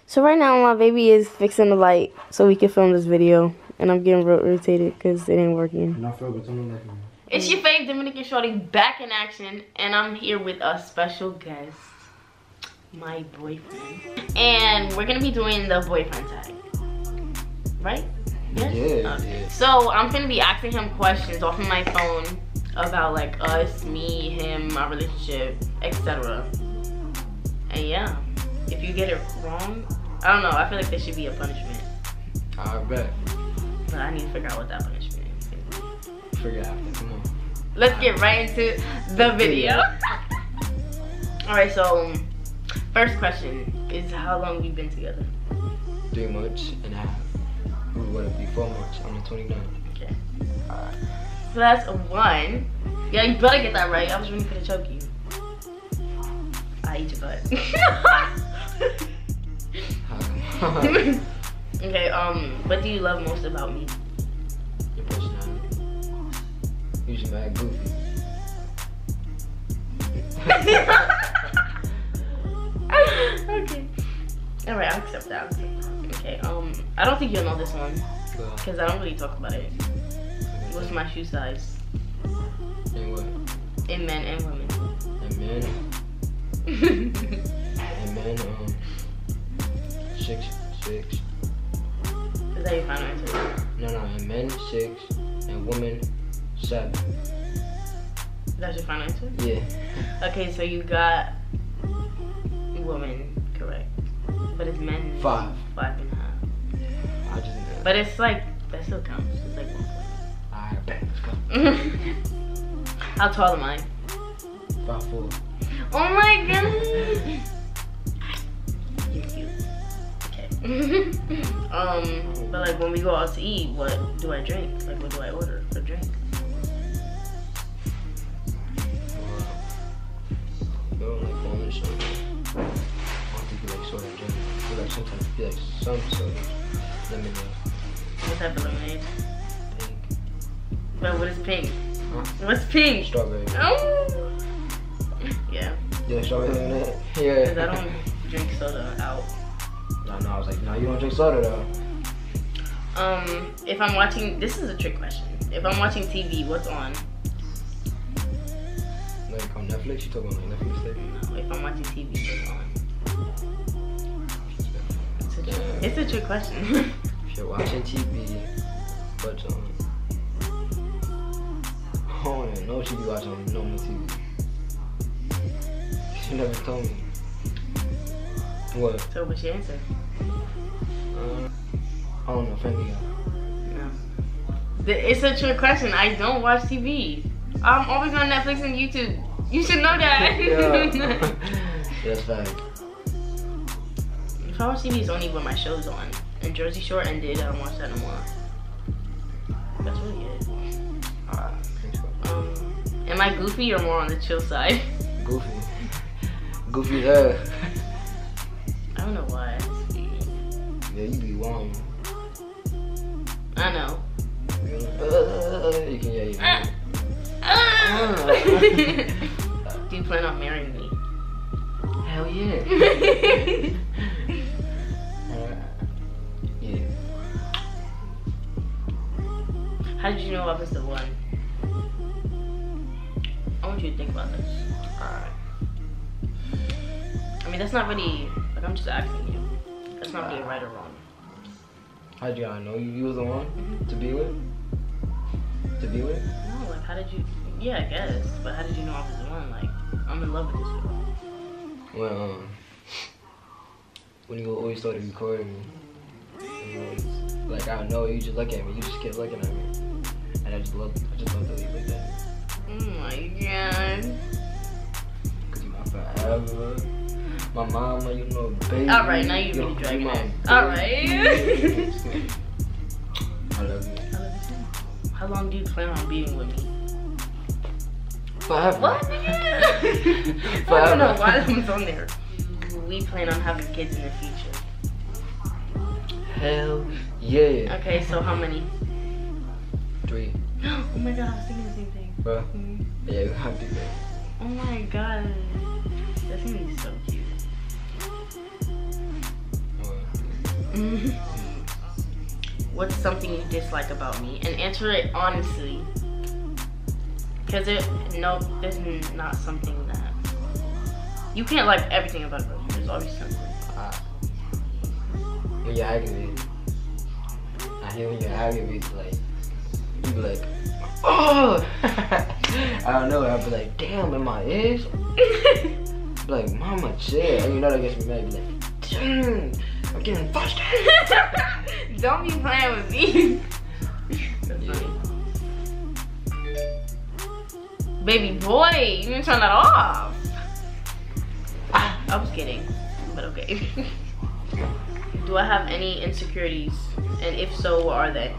So right now my baby is fixing the light so we can film this video. And I'm getting real irritated because it ain't working. It's your fave Dominican Shorty back in action. And I'm here with a special guest. My boyfriend. And we're going to be doing the boyfriend tag. Right? Yes? Yeah, okay. yeah. So I'm going to be asking him questions off of my phone. About like us, me, him, our relationship, etc. And yeah, if you get it wrong, I don't know, I feel like there should be a punishment. I bet. But I need to figure out what that punishment is. Figure it out. Come on. Let's get right into the video. Alright, so first question is how long we've been together? 3 months and a half. What it be 4 months on the 29th. Okay. Alright. So that's 1. Yeah, you better get that right. I was really gonna choke you. I eat your butt. Okay, what do you love most about me? Your personality. Usually mad goofy. Okay. Alright, I'll accept that. Okay, I don't think you'll know this one. Because I don't really talk about it. What's my shoe size? And what? In men and women. And men? And men, 6. Is that your final answer? No, and men 6 and women 7. That's your final answer? Yeah. Okay, so you got women correct. But it's men 5. 5.5. I just But it's like, that still counts. It's like 1 point. Alright, bet. Let's go. How tall am I? 5'4". Oh my god! You're cute. Okay. But like when we go out to eat, what do I drink? Like what do I order for drink? You don't like bowling soda. I don't think you like soda drink. You like sometimes you like some soda. Lemonade. What type of lemonade? Pink. But what is pink? Huh? What's pink? Strawberry. Oh. Yeah. You like strawberry lemonade? Because Yeah. I don't drink soda out. No, I was like, no, you don't drink soda though. If I'm watching, this is a trick question. If I'm watching TV, what's on? Like on Netflix? You talking about like Netflix thing? No, if I'm watching TV, what's on? It's a trick question. If you're watching TV, what's on? I don't even know what you be watching on normal TV. You never told me. What? So what's your answer? I don't know, Family Guy. No. It's a trick question. I don't watch TV. I'm always on Netflix and YouTube. You should know that. Yeah. That's fact. If I watch TV, it's only when my show's on. And Jersey Shore ended. I don't watch that no more. That's really it. Thanks, bro. Am I goofy or more on the chill side? Goofy. Goofy there. I don't know why. Yeah, you be warm. I know. You can, yeah, you can. Do you plan on marrying me? Hell yeah. Yeah. How did you know I was the one? I want you to think about this. Alright. I mean, that's not really, like, I'm just asking you. That's not really right or wrong. How did you know you was the one to be with? To be with? No, like, how did you, yeah, I guess. But how did you know I was the one? Like, I'm in love with this girl. Well, when you always started recording me, like, I don't know, you just look at me, you just kept looking at me. And I just love the way you looked at me. Oh my god. Cause you my forever. My mama, you know, baby. Alright, now you're really dragging it. Alright. I love you. I love you too. How long do you plan on being with me? Forever. What? I don't know why that was on there. We plan on having kids in the future. Hell yeah. Okay, so how many? 3. Oh my god, I was thinking the same thing. Bro. Yeah, you have to do that. Oh my god. That's gonna be so cute. Well, What's something you dislike about me? And answer it honestly. Because there's not something that... You can't like everything about a person. There's always something. When you're aggravated. I hear when you're aggravated, like, you be like, oh! I don't know, I'll be like, damn, in my ears? Be like, mama, chill. And you know that gets me mad. Be like, damn, I'm getting frustrated. Don't be playing with me. That's funny. Baby boy, you didn't turn that off. I was kidding, but okay. Do I have any insecurities? And if so, what are they?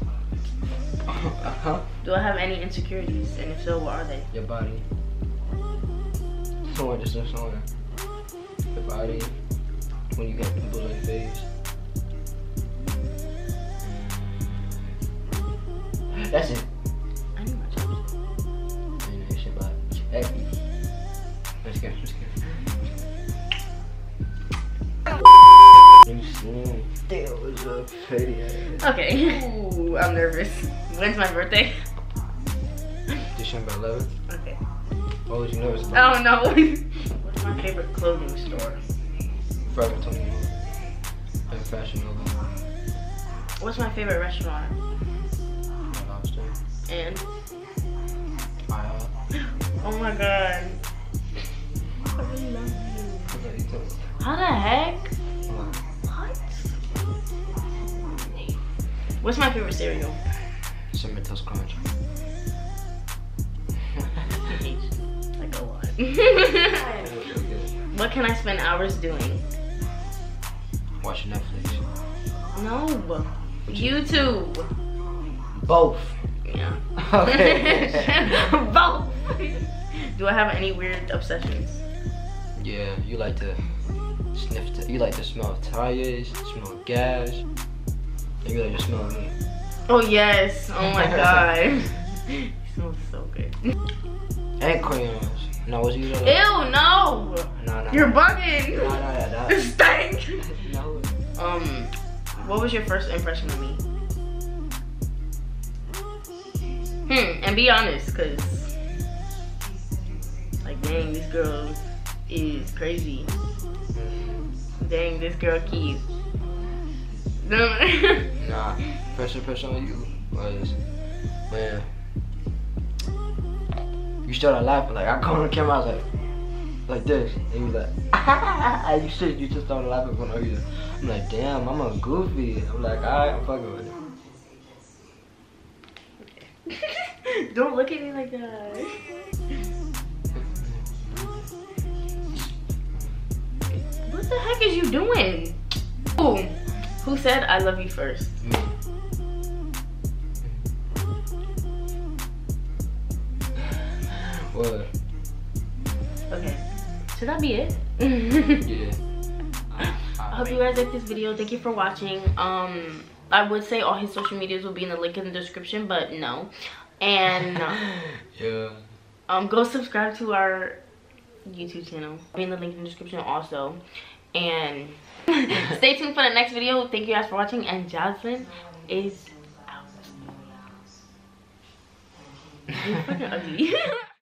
Do I have any insecurities? And if so, what are they? Your body. Someone just somewhere. Your body. When you get people like face. That's it. I need my chops. I know shit about it. Let's go. Okay. Ooh, I'm nervous. When's my birthday? December 11th. Okay. What was you nervous about? Oh no. What's my favorite clothing store? Forever 21. And Fashion Nova. What's my favorite restaurant? My lobster. And? IHOP. Oh my god. I really love you. How the heck? What? What's my favorite cereal? Cinnamon Toast Crunch. Like a lot. What can I spend hours doing? Watching Netflix. No. YouTube. Both. Yeah. Okay. Both. Do I have any weird obsessions? Yeah, you like to sniff. You like to smell tires, smell gas. And you like to smell me. Oh yes. Oh my god. It smells so good. And crayons. No, what's you? Ew, no. No. You're bugging. No. It stank. No. What was your first impression of me? And be honest, cause like, dang, this girl is crazy. Dang, this girl keeps. Nah, first impression on you was when you started laughing. Like, I come on the camera, I was like this, and you was like, you just started laughing for no reason. I'm like, damn, I'm a goofy. I'm like, alright, I'm fucking with it. Don't look at me like that. What the heck is you doing? Ooh, who said I love you first? Me. What? Okay, should that be it? Yeah. I hope you guys like this video. Thank you for watching. I would say all his social medias will be in the link in the description, but no. And yeah. Go subscribe to our YouTube channel. It'll be in the link in the description also. And stay tuned for the next video. Thank you guys for watching, and Jasmine is out. You're fucking ugly.